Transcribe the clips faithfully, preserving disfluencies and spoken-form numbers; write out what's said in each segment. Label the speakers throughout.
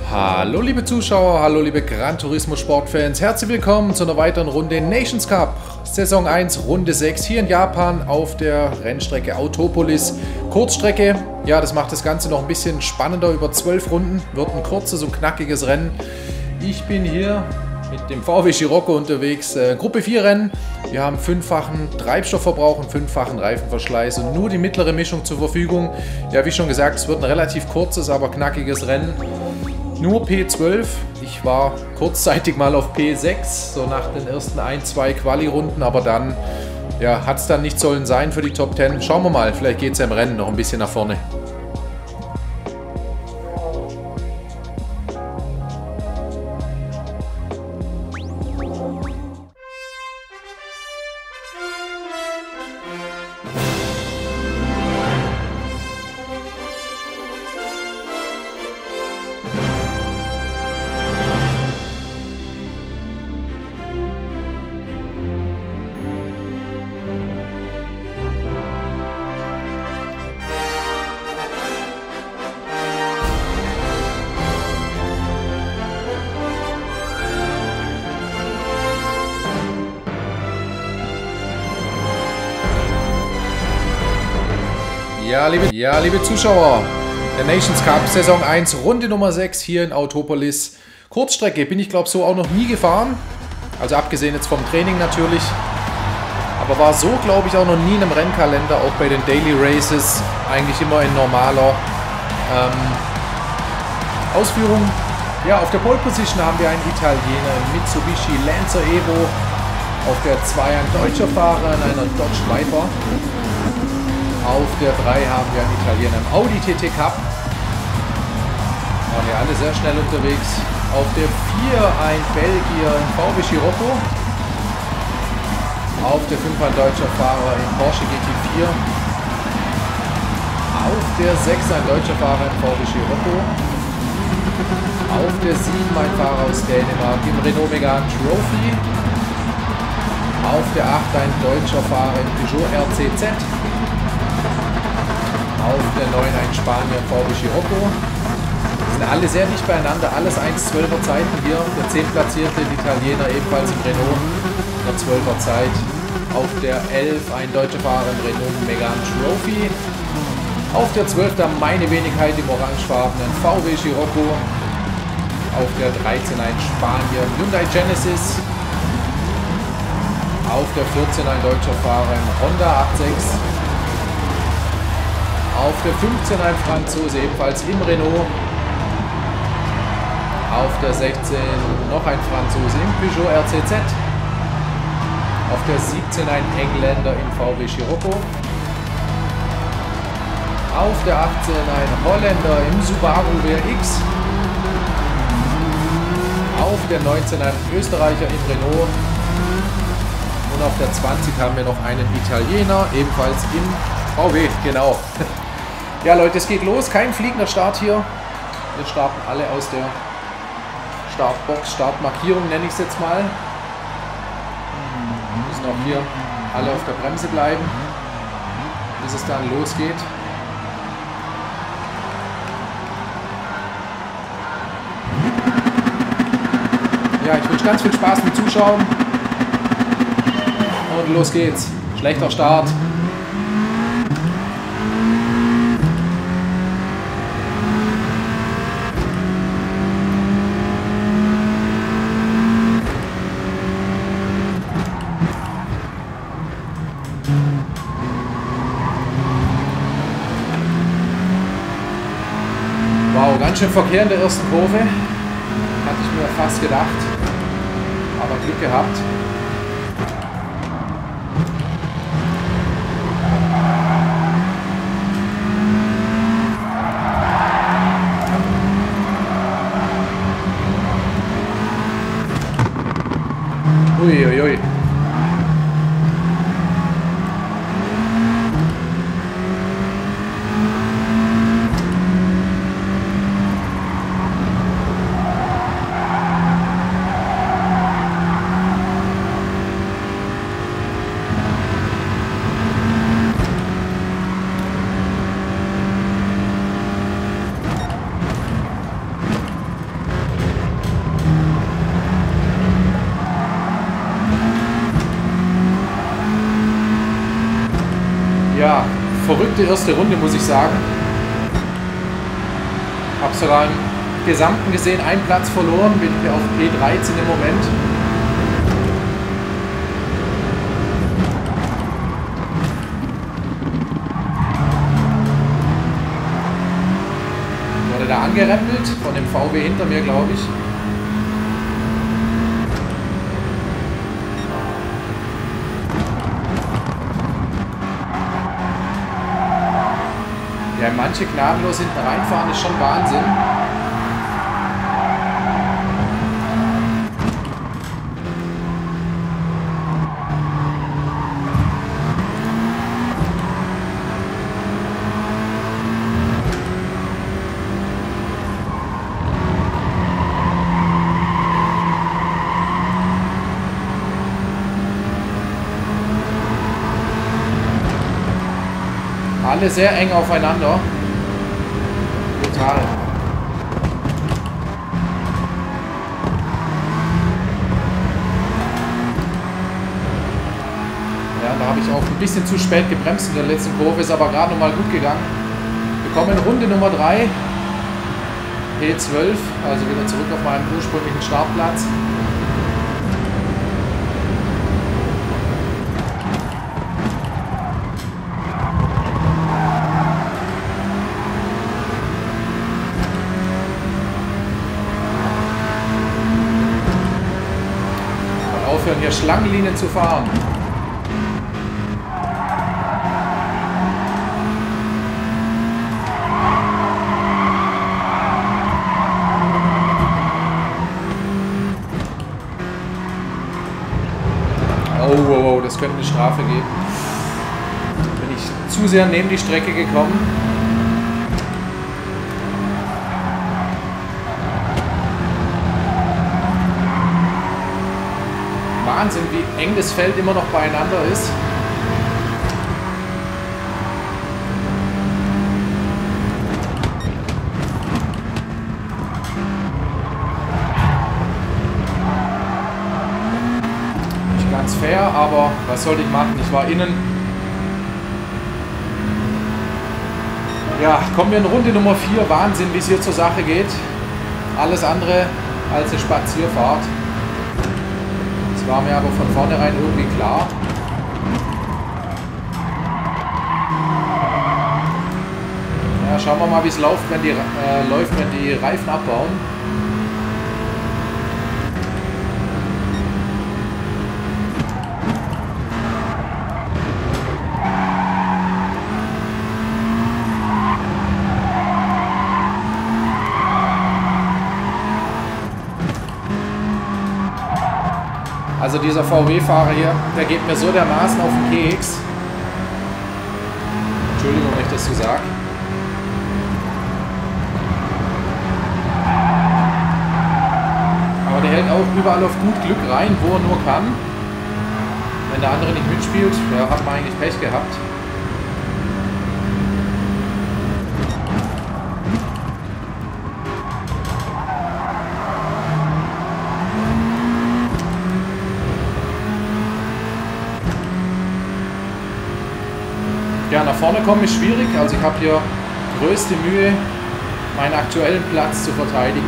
Speaker 1: Hallo liebe Zuschauer, hallo liebe Gran Turismo Sportfans, herzlich willkommen zu einer weiteren Runde Nations Cup, Saison eins, Runde sechs, hier in Japan auf der Rennstrecke Autopolis. Kurzstrecke, ja, das macht das Ganze noch ein bisschen spannender, über zwölf Runden, wird ein kurzes und knackiges Rennen. Ich bin hier mit dem V W Scirocco unterwegs, äh, Gruppe vier Rennen. Wir haben fünffachen Treibstoffverbrauch und fünffachen Reifenverschleiß und nur die mittlere Mischung zur Verfügung. Ja, wie schon gesagt, es wird ein relativ kurzes, aber knackiges Rennen. Nur P zwölf, ich war kurzzeitig mal auf P sechs, so nach den ersten ein, zwei Quali-Runden, aber dann ja, hat es dann nicht sollen sein für die Top zehn. Schauen wir mal, vielleicht geht es ja im Rennen noch ein bisschen nach vorne. Ja liebe, ja, liebe Zuschauer, der Nations Cup Saison eins, Runde Nummer sechs hier in Autopolis. Kurzstrecke bin ich glaube so auch noch nie gefahren, also abgesehen jetzt vom Training natürlich, aber war so glaube ich auch noch nie in einem Rennkalender, auch bei den Daily Races, eigentlich immer in normaler ähm, Ausführung. Ja, auf der Pole Position haben wir einen Italiener, einen Mitsubishi Lancer Evo, auf der zwei ein deutscher Fahrer in einer Dodge Viper. Auf der drei haben wir einen Italiener im Audi T T Cup. Waren ja alle sehr schnell unterwegs. Auf der vier ein Belgier im V W Scirocco. Auf der fünf ein deutscher Fahrer im Porsche G T vier. Auf der sechs ein deutscher Fahrer im V W Scirocco. Auf der sieben ein Fahrer aus Dänemark im Renault Megane Trophy. Auf der acht ein deutscher Fahrer im Peugeot R C Z. Auf der neun ein Spanier V W Scirocco. Die sind alle sehr dicht beieinander, alles eins Komma zwölfer Zeiten hier. Der zehn platzierte Italiener ebenfalls im Renault, der zwölfer Zeit. Auf der elf ein deutscher Fahrer im Renault Megane Trophy. Auf der zwölf dann meine Wenigkeit im orangefarbenen V W Scirocco. Auf der dreizehn ein Spanier Hyundai Genesis. Auf der vierzehn ein deutscher Fahrer im Honda acht sechs. Auf der fünfzehn ein Franzose, ebenfalls im Renault. Auf der sechzehn noch ein Franzose im Peugeot R C Z. Auf der siebzehn ein Engländer im V W Scirocco. Auf der achtzehn ein Holländer im Subaru W R X. Auf der neunzehn ein Österreicher im Renault. Und auf der zwanzig haben wir noch einen Italiener, ebenfalls im V W, genau. Ja Leute, es geht los, kein fliegender Start hier. Wir starten alle aus der Startbox, Startmarkierung nenne ich es jetzt mal. Wir müssen auch hier alle auf der Bremse bleiben, bis es dann losgeht. Ja, ich wünsche ganz viel Spaß mit Zuschauen. Und los geht's. Schlechter Start. Wow, ganz schön Verkehr in der ersten Kurve. Hatte ich mir fast gedacht. Aber Glück gehabt. Ui, ui, ui. verrückte erste Runde, muss ich sagen. Habe sogar im Gesamten gesehen einen Platz verloren, bin hier auf P dreizehn im Moment. Wurde da angerempelt von dem V W hinter mir, glaube ich. Ja, manche gnadenlos hinten reinfahren, ist schon Wahnsinn. Alle sehr eng aufeinander. Brutal. Ja, da habe ich auch ein bisschen zu spät gebremst in der letzten Kurve, ist aber gerade noch mal gut gegangen. Wir kommen in Runde Nummer drei. P zwölf, also wieder zurück auf meinen ursprünglichen Startplatz. Aufhören hier Schlangenlinien zu fahren. Oh, oh, oh, das könnte eine Strafe geben. Bin ich zu sehr neben die Strecke gekommen. Wahnsinn, wie eng das Feld immer noch beieinander ist. Nicht ganz fair, aber was sollte ich machen? Ich war innen. Ja, kommen wir in Runde Nummer vier. Wahnsinn, wie es hier zur Sache geht. Alles andere als eine Spazierfahrt. War mir aber von vornherein irgendwie klar. Ja, schauen wir mal, wie es läuft, wenn die, äh, läuft, wenn die Reifen abbauen. Also dieser V W-Fahrer hier, der geht mir so dermaßen auf den Keks. Entschuldigung, wenn ich das so sage. Aber der hält auch überall auf gut Glück rein, wo er nur kann. Wenn der andere nicht mitspielt, ja, hat man eigentlich Pech gehabt. Ja, nach vorne kommen ist schwierig, also ich habe hier größte Mühe, meinen aktuellen Platz zu verteidigen.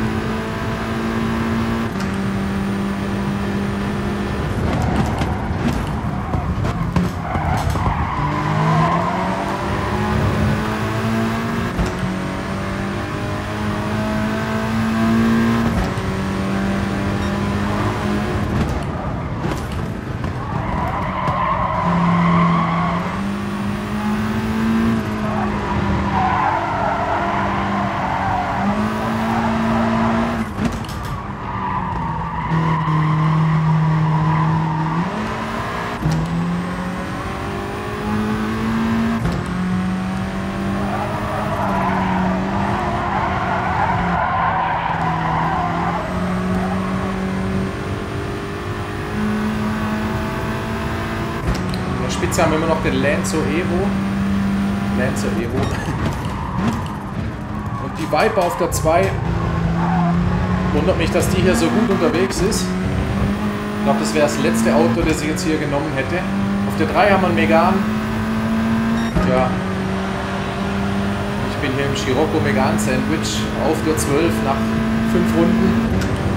Speaker 1: Spitze haben wir immer noch den Lancer Evo. Lancer Evo. Und die Viper auf der zwei. Wundert mich, dass die hier so gut unterwegs ist. Ich glaube, das wäre das letzte Auto, das ich jetzt hier genommen hätte. Auf der drei haben wir einen Megane. Ja. Ich bin hier im Scirocco Megane Sandwich auf der zwölf nach fünf Runden.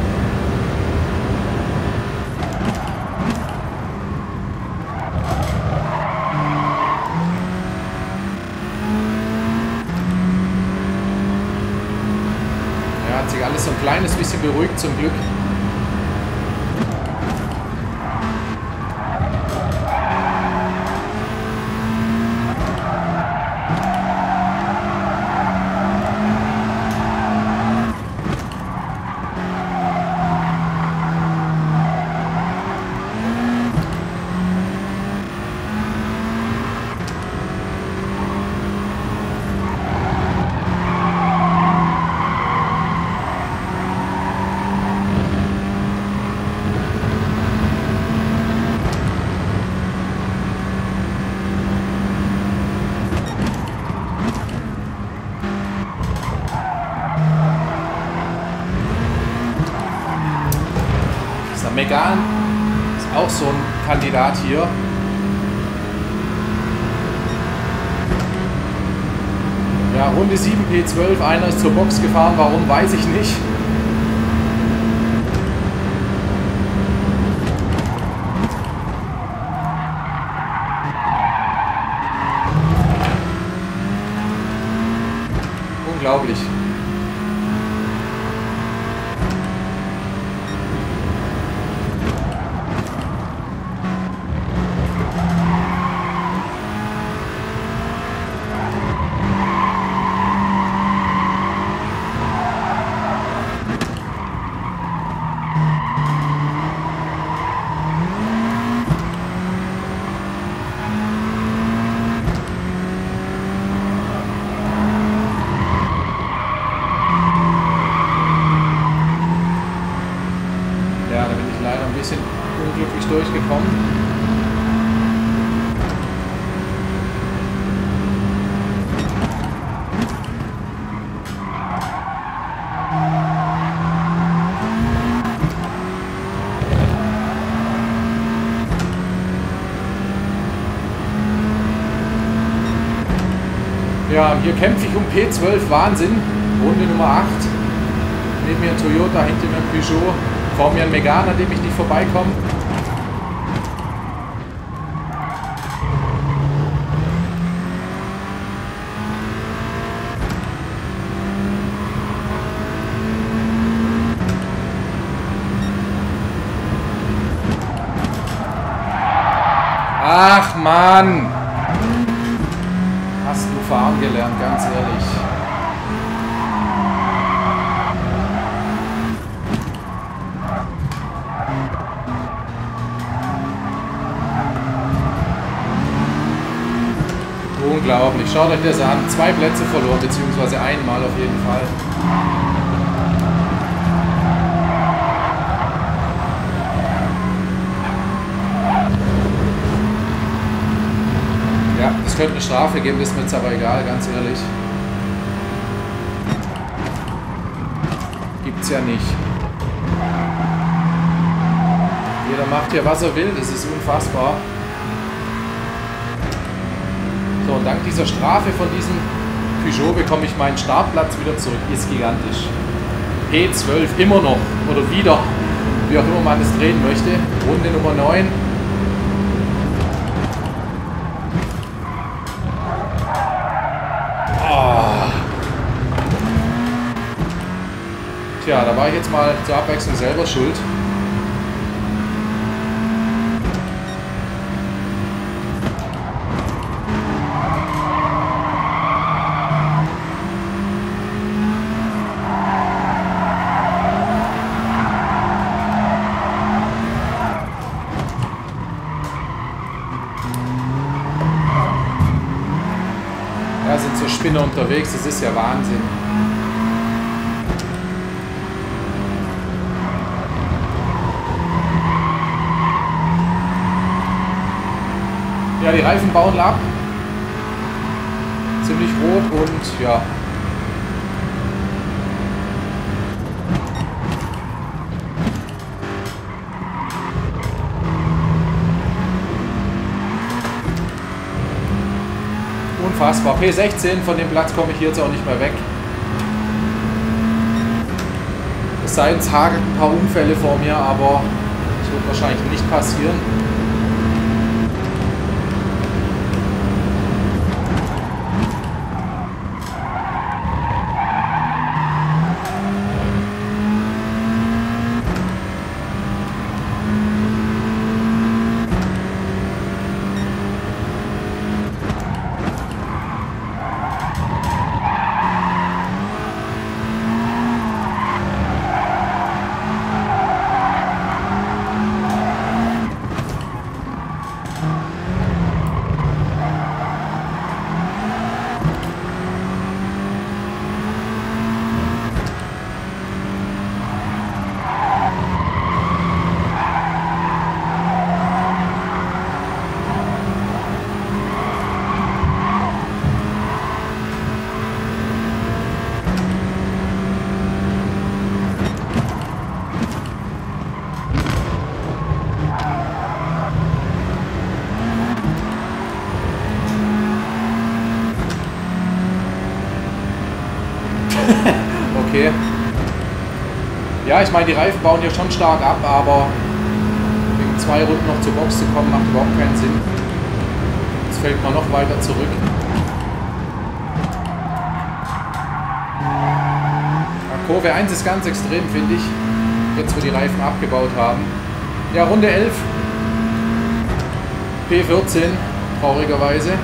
Speaker 1: Ja, hat sich alles so ein kleines bisschen beruhigt zum Glück. Megane ist auch so ein Kandidat hier. Ja, Runde sieben P zwölf, einer ist zur Box gefahren, warum, weiß ich nicht. Unglaublich. Unglücklich durchgekommen. Ja, hier kämpfe ich um P zwölf, Wahnsinn. Runde Nummer acht. Neben mir ein Toyota, hinter mir ein Peugeot. Vor mir ein Megane, an dem ich nicht vorbeikomme. Ach Mann! Hast du fahren gelernt, ganz ehrlich. Unglaublich. Schaut euch das an. Zwei Plätze verloren, beziehungsweise einmal auf jeden Fall. Ja, es könnte eine Strafe geben, das ist mir jetzt aber egal, ganz ehrlich. Gibt's ja nicht. Jeder macht hier, was er will, das ist unfassbar. So, und dank dieser Strafe von diesem Peugeot bekomme ich meinen Startplatz wieder zurück. Ist gigantisch. P zwölf immer noch. Oder wieder. Wie auch immer man es drehen möchte. Runde Nummer neun. Oh. Tja, da war ich jetzt mal zur Abwechslung selber schuld. Da sind so Spinner unterwegs, das ist ja Wahnsinn. Ja, die Reifen bauen ab. Ziemlich rot und ja. Unfassbar. P sechzehn, von dem Platz komme ich jetzt auch nicht mehr weg. Es sei denn, es hagelt ein paar Unfälle vor mir, aber das wird wahrscheinlich nicht passieren. Okay. Ja, ich meine, die Reifen bauen hier schon stark ab, aber wegen zwei Runden noch zur Box zu kommen, macht überhaupt keinen Sinn. Jetzt fällt man noch weiter zurück. Ja, Kurve eins ist ganz extrem, finde ich. Jetzt, wo die Reifen abgebaut haben. Ja, Runde elf. P vierzehn, traurigerweise.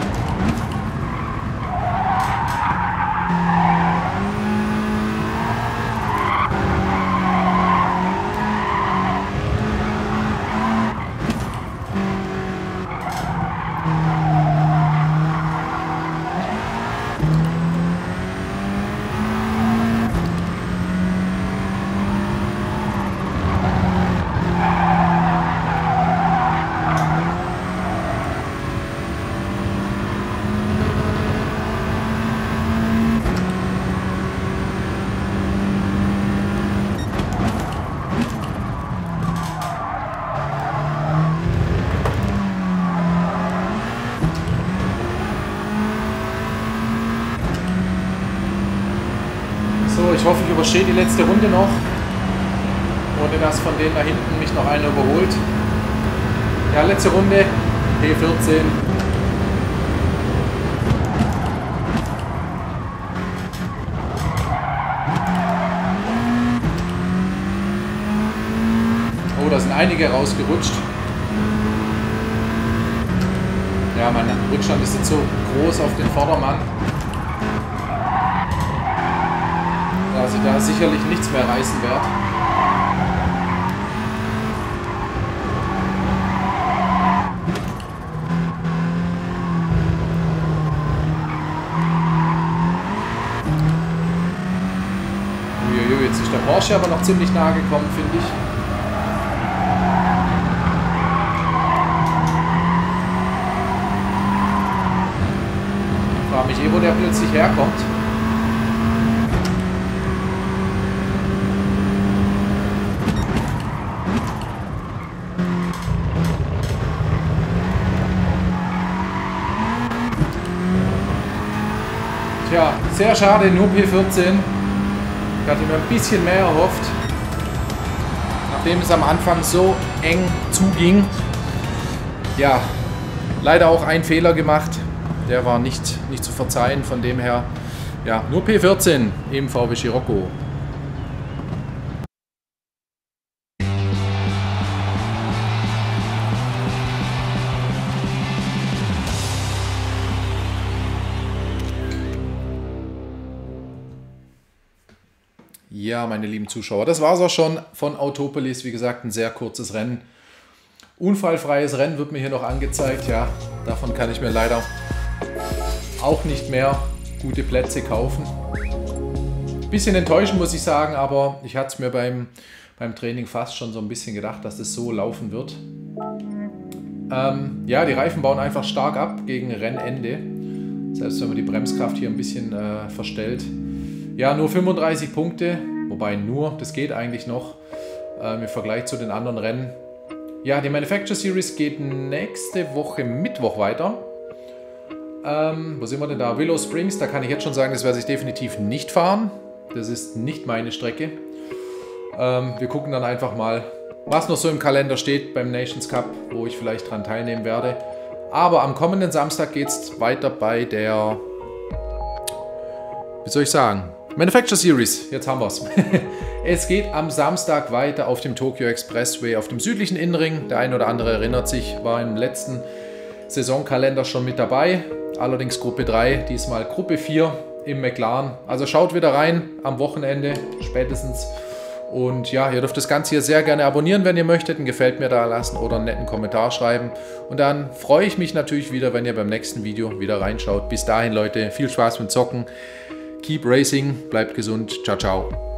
Speaker 1: Ich hoffe, ich überstehe die letzte Runde noch, ohne dass von denen da hinten mich noch einer überholt. Ja, letzte Runde, P vierzehn. Oh, da sind einige rausgerutscht. Ja, mein Rückstand ist jetzt so groß auf den Vordermann, dass ich da sicherlich nichts mehr reißen werde. Uiuiui, jetzt ist der Porsche aber noch ziemlich nahe gekommen, finde ich. Ich frage mich eh, wo der plötzlich herkommt. Tja, sehr schade, nur P vierzehn. Ich hatte mir ein bisschen mehr erhofft. Nachdem es am Anfang so eng zuging. Ja, leider auch einen Fehler gemacht. Der war nicht, nicht zu verzeihen. Von dem her, ja, nur P vierzehn im V W Scirocco. Ja, meine lieben Zuschauer, das war es auch schon von Autopolis. Wie gesagt, ein sehr kurzes Rennen. Unfallfreies Rennen wird mir hier noch angezeigt. Ja, davon kann ich mir leider auch nicht mehr gute Plätze kaufen. Bisschen enttäuschend, muss ich sagen, aber ich hatte es mir beim, beim Training fast schon so ein bisschen gedacht, dass das so laufen wird. Ähm, ja, die Reifen bauen einfach stark ab gegen Rennende. Selbst wenn man die Bremskraft hier ein bisschen äh, verstellt. Ja, nur fünfunddreißig Punkte. Wobei nur, das geht eigentlich noch äh, im Vergleich zu den anderen Rennen. Ja, die Manufacturer Series geht nächste Woche Mittwoch weiter. Ähm, wo sind wir denn da? Willow Springs, da kann ich jetzt schon sagen, das werde ich definitiv nicht fahren. Das ist nicht meine Strecke. Ähm, wir gucken dann einfach mal, was noch so im Kalender steht beim Nations Cup, wo ich vielleicht dran teilnehmen werde. Aber am kommenden Samstag geht es weiter bei der, wie soll ich sagen, Manufacture Series. Jetzt haben wir es. Es geht am Samstag weiter auf dem Tokyo Expressway, auf dem südlichen Innenring. Der ein oder andere erinnert sich, war im letzten Saisonkalender schon mit dabei. Allerdings Gruppe drei, diesmal Gruppe vier im McLaren. Also schaut wieder rein am Wochenende spätestens. Und ja, ihr dürft das Ganze hier sehr gerne abonnieren, wenn ihr möchtet, ein Gefällt mir da lassen oder einen netten Kommentar schreiben. Und dann freue ich mich natürlich wieder, wenn ihr beim nächsten Video wieder reinschaut. Bis dahin, Leute, viel Spaß mit Zocken. Keep racing, bleibt gesund. Ciao, ciao.